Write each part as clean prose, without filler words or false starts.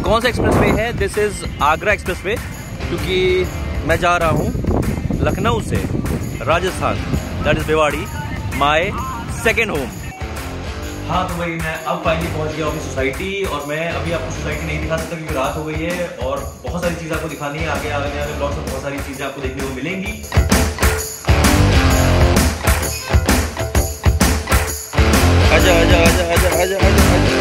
कौन सा express way है? This is Agra express way, क्योंकि मैं जा रहा हूँ लखनऊ से Rajasthan, that is Bhiwadi, my second home. हाँ, तो भाई मैं अब फाइनली पहुंच गया अपनी सोसाइटी, और मैं अभी आपको सोसाइटी नहीं दिखा सकता क्योंकि रात हो गई है और बहुत सारी चीज़ें आपको दिखानी है। आगे आने वाले ब्लॉग्स में बहुत सारी चीज़ें आपको देखने को मिलेंगी। आजा आजा आजा आजा आजा आजा।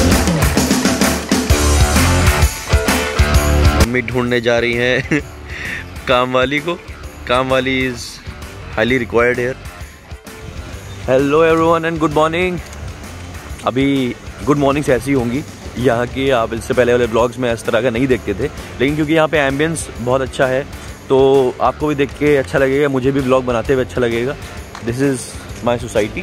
मम्मी ढूंढने जा रही हैं काम वाली को। काम वाली is highly required here. Hello everyone and good morning. अभी गुड मॉर्निंग्स ऐसी होंगी यहाँ की, आप इससे पहले वाले ब्लॉग्स में इस तरह का नहीं देखते थे, लेकिन क्योंकि यहाँ पे एम्बियंस बहुत अच्छा है तो आपको भी देख के अच्छा लगेगा, मुझे भी ब्लॉग बनाते हुए अच्छा लगेगा। This is my society.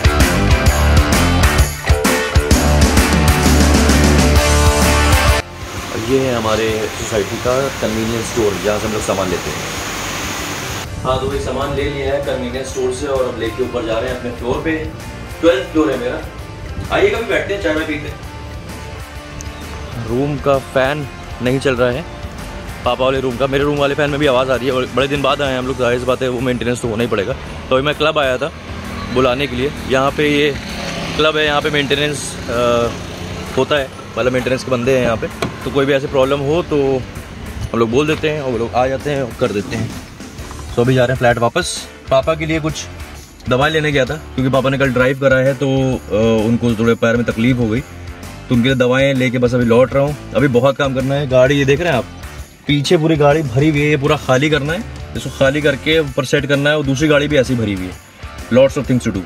ये है हमारे सोसाइटी का कन्वीनियंस स्टोर, जहाँ से हम लोग सामान लेते हैं। हाँ, तो ये सामान ले लिया है कन्वीनियंस स्टोर से और अब लेके ऊपर जा रहे हैं अपने फ्लोर पे। 12th फ्लोर है मेरा। आइए कभी बैठते हैं, चाय में पीते हैं। रूम का फ़ैन नहीं चल रहा है, पापा वाले रूम का। मेरे रूम वाले फ़ैन में भी आवाज़ आ रही है और बड़े दिन बाद आए हैं हम लोग, जाहिर सी बात है वो मेंटेनेंस तो होना ही पड़ेगा। तो अभी मैं क्लब आया था बुलाने के लिए। यहाँ पे ये क्लब है, यहाँ पे मेंटेनेंस होता है, मतलब मेंटेनेंस के बंदे हैं यहाँ पे। तो कोई भी ऐसे प्रॉब्लम हो तो हम लोग बोल देते हैं और वो लोग आ जाते हैं और कर देते हैं। तो अभी जा रहे हैं फ्लैट वापस। पापा के लिए कुछ दवाई लेने गया था क्योंकि पापा ने कल ड्राइव करा है तो उनको थोड़े पैर में तकलीफ हो गई, तो उनके लिए दवाएं लेके बस अभी लौट रहा हूँ। अभी बहुत काम करना है। गाड़ी ये देख रहे हैं आप, पीछे पूरी गाड़ी भरी हुई है, ये पूरा खाली करना है, इसको खाली करके ऊपर सेट करना है। और दूसरी गाड़ी भी ऐसी भरी हुई है। Lots of things to do.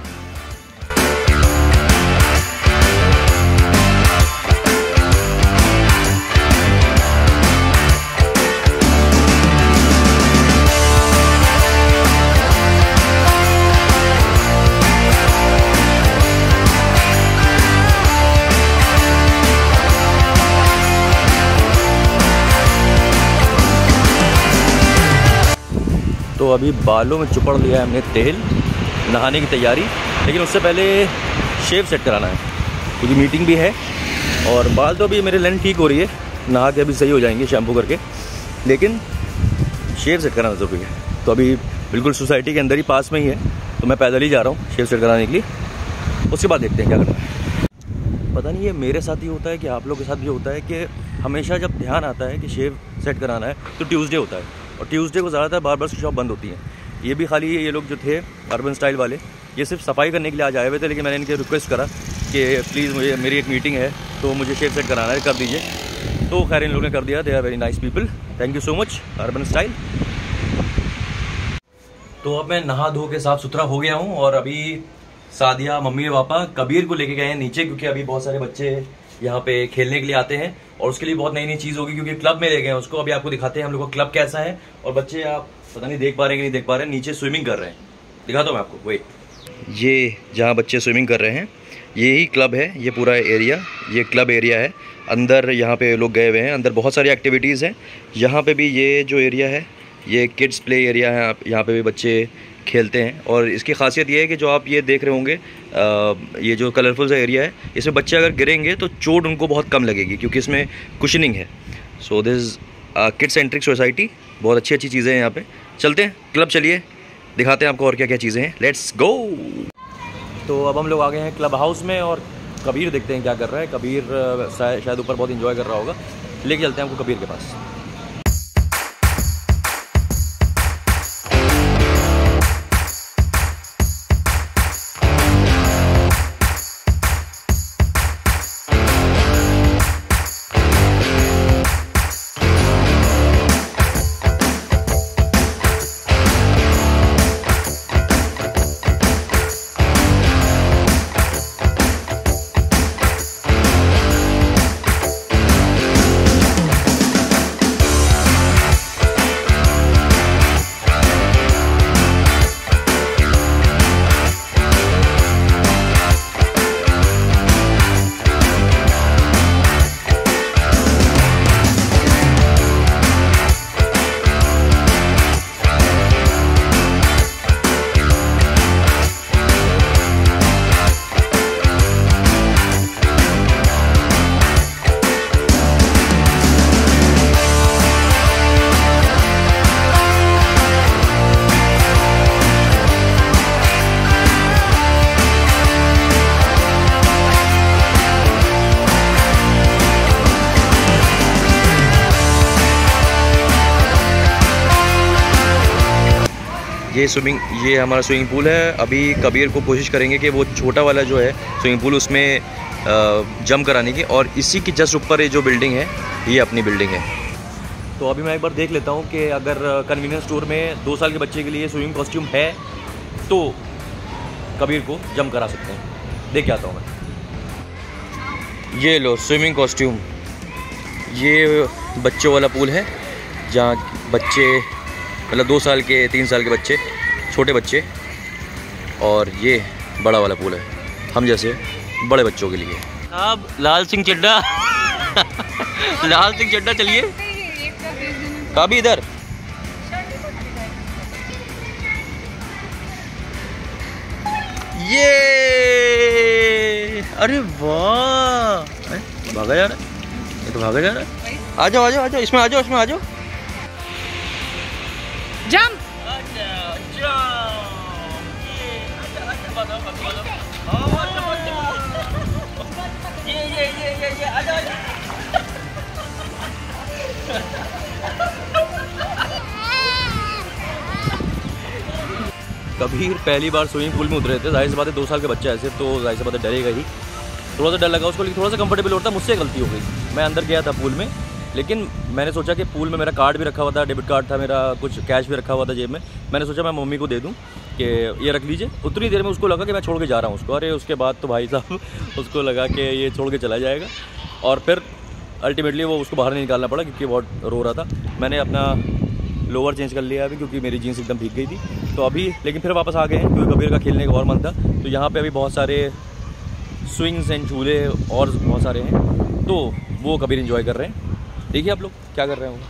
तो अभी बालों में चुपड़ लिया है हमने तेल, नहाने की तैयारी। लेकिन उससे पहले शेव सेट कराना है क्योंकि मीटिंग भी है। और बाल तो अभी मेरे लेंथ ठीक हो रही है, नहा के अभी सही हो जाएंगे शैम्पू करके, लेकिन शेव सेट कराना ज़रूरी है। तो अभी बिल्कुल सोसाइटी के अंदर ही पास में ही है, तो मैं पैदल ही जा रहा हूँ शेव सेट कराने के लिए। उसके बाद देखते हैं क्या करना है। पता नहीं ये मेरे साथ ही होता है कि आप लोग के साथ भी होता है कि हमेशा जब ध्यान आता है कि शेव सेट कराना है तो ट्यूसडे होता है, और ट्यूसडे को ज़्यादातर बार्बर्स की शॉप बंद होती है। ये भी खाली ये लोग जो थे अर्बन स्टाइल वाले, ये सिर्फ सफाई करने के लिए आज आए हुए थे, लेकिन मैंने इनके रिक्वेस्ट करा कि प्लीज़ मुझे मेरी एक मीटिंग है तो मुझे शेव सेट कराना है, कर दीजिए। तो खैर इन लोगों ने कर दिया। They are very nice people, thank you so much urban style. तो अब मैं नहा धो के साफ़ सुथरा हो गया हूँ और अभी सादिया, मम्मी और पापा कबीर को लेके गए हैं नीचे, क्योंकि अभी बहुत सारे बच्चे यहाँ पे खेलने के लिए आते हैं और उसके लिए बहुत नई नई चीज़ होगी क्योंकि क्लब में ले गए हैं उसको। अभी आपको दिखाते हैं हम लोग का क्लब कैसा है। और बच्चे आप पता नहीं देख पा रहे हैं कि नहीं देख पा रहे हैं, नीचे स्विमिंग कर रहे हैं। दिखाता हूँ मैं आपको, वेट। ये जहाँ बच्चे स्विमिंग कर रहे हैं यही क्लब है, ये पूरा एरिया, ये क्लब एरिया है। अंदर यहाँ पे लोग गए हुए हैं, अंदर बहुत सारी एक्टिविटीज़ हैं। यहाँ पे भी ये जो एरिया है ये किड्स प्ले एरिया है, यहाँ पे भी बच्चे खेलते हैं। और इसकी खासियत ये है कि जो आप ये देख रहे होंगे ये जो कलरफुल सा एरिया है, इसमें बच्चे अगर गिरेंगे तो चोट उनको बहुत कम लगेगी क्योंकि इसमें कुशनिंग है। So this kid centric society, बहुत अच्छी अच्छी चीज़ें हैं यहाँ पे। चलते हैं क्लब, चलिए दिखाते हैं आपको और क्या क्या चीज़ें हैं। Let's go. तो अब हम लोग आ गए हैं क्लब हाउस में और कबीर देखते हैं क्या कर रहा है। कबीर शायद ऊपर बहुत इंजॉय कर रहा होगा, लेके चलते हैं आपको कबीर के पास। ये हमारा स्विमिंग पूल है। अभी कबीर को कोशिश करेंगे कि वो छोटा वाला जो है स्विमिंग पूल उसमें जंप कराने की, और इसी की जस्ट ऊपर ये जो बिल्डिंग है ये अपनी बिल्डिंग है। तो अभी मैं एक बार देख लेता हूँ कि अगर कन्वीनियंस स्टोर में 2 साल के बच्चे के लिए स्विमिंग कॉस्ट्यूम है तो कबीर को जंप करा सकते हैं। देख के आता हूँ मैं। ये लो स्विमिंग कॉस्ट्यूम। ये बच्चों वाला पूल है जहाँ बच्चे मतलब 2 साल के 3 साल के बच्चे, छोटे बच्चे, और ये बड़ा वाला पूल है हम जैसे बड़े बच्चों के लिए। अब लाल सिंह चड्ढा लाल सिंह चड्ढा चलिए कभी इधर। ये अरे वाह, भागा जा रहा है, ये तो भागा जा रहा है। आ जाओ आ जाओ आ जाओ, इसमें आ जाओ, इसमें आ जाओ। जंप। कबीर पहली बार स्विमिंग पूल में उतरे थे, जाहिर सी बात है 2 साल के बच्चा ऐसे तो जाहिर सी बात है डरेगा ही। थोड़ा सा डर लगा उसको, लेकिन थोड़ा सा कंफर्टेबल होता। मुझसे गलती हो गई, मैं अंदर गया था पूल में, लेकिन मैंने सोचा कि पूल में मेरा कार्ड भी रखा हुआ था, डेबिट कार्ड था मेरा, कुछ कैश भी रखा हुआ था जेब में। मैंने सोचा मैं मम्मी को दे दूं कि ये रख लीजिए। उतनी देर में उसको लगा कि मैं छोड़ के जा रहा हूँ उसको। अरे उसके बाद तो भाई साहब उसको लगा कि ये छोड़ के चला जाएगा, और फिर अल्टीमेटली वो उसको बाहर नहीं निकालना पड़ा क्योंकि बहुत रो रहा था। मैंने अपना लोअर चेंज कर लिया अभी क्योंकि मेरी जीन्स एकदम भीग गई थी। तो अभी लेकिन फिर वापस आ गए हैं क्योंकि कबीर का खेलने का और मन था। तो यहाँ पे अभी बहुत सारे स्विंग्स एंड झूले और बहुत सारे हैं, तो वो कबीर एंजॉय कर रहे हैं। देखिए आप लोग क्या कर रहे हैं वो।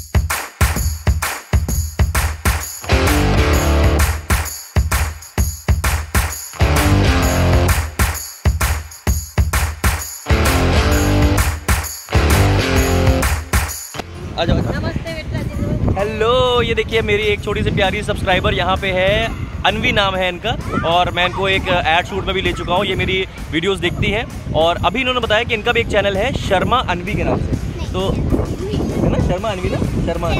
आ जाओ। नमस्ते बेटा जी। हेलो, ये देखिए मेरी एक छोटी सी प्यारी सब्सक्राइबर यहाँ पे है, अनवी नाम है इनका, और मैं इनको एक एड शूट में भी ले चुका हूँ। ये मेरी वीडियोस देखती है, और अभी इन्होंने बताया कि इनका भी एक चैनल है शर्मा अनवी के नाम से। तो है ना शर्मा अनवी, ना शर्मा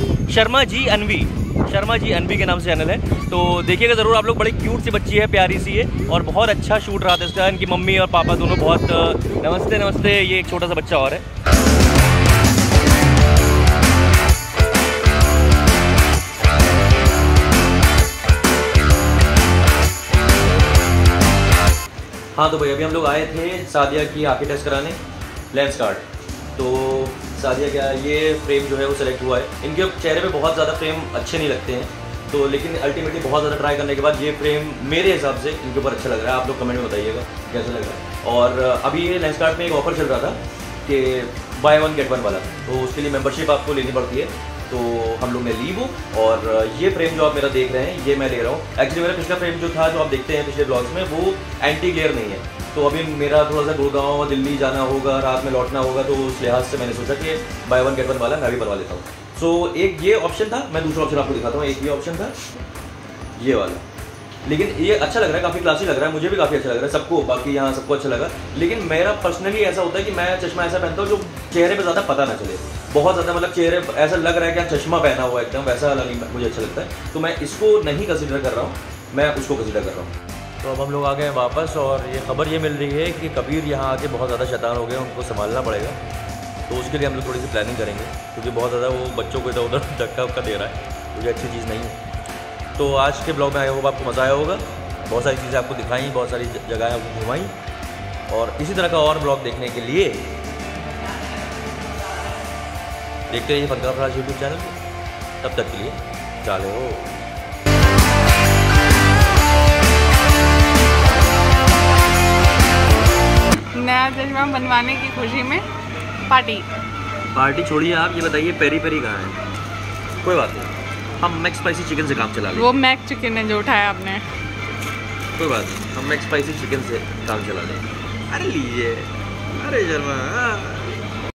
जी अनवी के नाम से चैनल है। तो देखिएगा ज़रूर आप लोग। बड़ी क्यूट सी बच्ची है, प्यारी सी है, और बहुत अच्छा शूट रहा था इसका। इनकी मम्मी और पापा दोनों बहुत नमस्ते नमस्ते। ये एक छोटा सा बच्चा और है। हाँ तो भाई अभी हम लोग आए थे सादिया की आंखें टेस्ट कराने, लेंस कार्ड। तो सादिया क्या, ये फ्रेम जो है वो सेलेक्ट हुआ है। इनके चेहरे पे बहुत ज़्यादा फ्रेम अच्छे नहीं लगते हैं, तो लेकिन अल्टीमेटली बहुत ज़्यादा ट्राई करने के बाद ये फ्रेम मेरे हिसाब से इनके ऊपर अच्छा लग रहा है। आप लोग कमेंट में बताइएगा कैसा लग रहा है। और अभी ये लेंस कार्ड में एक ऑफर चल रहा था कि बाय 1 गेट 1 वाला, तो उसके लिए मेंबरशिप आपको लेनी पड़ती है। तो हम लोग ने ली वो, और ये फ्रेम जो आप मेरा देख रहे हैं ये मैं ले रहा हूँ। एक्चुअली मेरा पिछला फ्रेम जो था, जो आप देखते हैं पिछले ब्लॉग्स में, वो एंटी ग्लेयर नहीं है। तो अभी मेरा थोड़ा सा गुड़गांव दिल्ली जाना होगा, रात में लौटना होगा, तो उस लिहाज से मैंने सोचा कि बाय 1 गेट 1 वाला मैं भी बनवा लेता हूँ। सो एक ये ऑप्शन था, मैं दूसरा ऑप्शन आपको दिखाता हूँ। एक ये ऑप्शन था, ये वाला, लेकिन ये अच्छा लग रहा है, काफ़ी क्लासी लग रहा है, मुझे भी काफ़ी अच्छा लग रहा है, सबको, बाकी यहाँ सबको अच्छा लगा। लेकिन मेरा पर्सनली ऐसा होता है कि मैं चश्मा ऐसा पहनता हूँ जो चेहरे पे ज़्यादा पता ना चले, बहुत ज़्यादा मतलब चेहरे ऐसा लग रहा है कि चश्मा पहना हुआ एकदम वैसा वाला नहीं मुझे अच्छा लगता है। तो मैं इसको नहीं कंसिडर कर रहा हूँ, मैं उसको कंसिडर कर रहा हूँ। तो अब हम लोग आ गए हैं वापस, और ये खबर ये मिल रही है कि कबीर यहाँ आके बहुत ज़्यादा शैतान हो गए, उनको संभालना पड़ेगा। तो उसके लिए हम लोग थोड़ी सी प्लानिंग करेंगे, क्योंकि बहुत ज़्यादा वो बच्चों को इधर उधर धक्का वक्का दे रहा है, मुझे अच्छी चीज़ नहीं है। तो आज के ब्लॉग में आई होप आपको मज़ा आया होगा। बहुत सारी चीज़ें आपको दिखाई, बहुत सारी जगह आपको घुमाई, और इसी तरह का और ब्लॉग देखने के लिए देखते रहिए फनकार फराज यूट्यूब चैनल को। तब तक के लिए चाले हो। नया चश्मा बनवाने की खुशी में पार्टी छोड़िए आप, ये बताइए पेरी पेरी कहाँ है? कोई बात नहीं, हम मैक्स स्पाइसी चिकन से काम चला लेंगे। वो मैक चिकन है जो उठाया आपने। कोई बात नहीं, हम मैक्स स्पाइसी चिकन से काम चला लेंगे। अरे लीजिए, अरे शर्मा।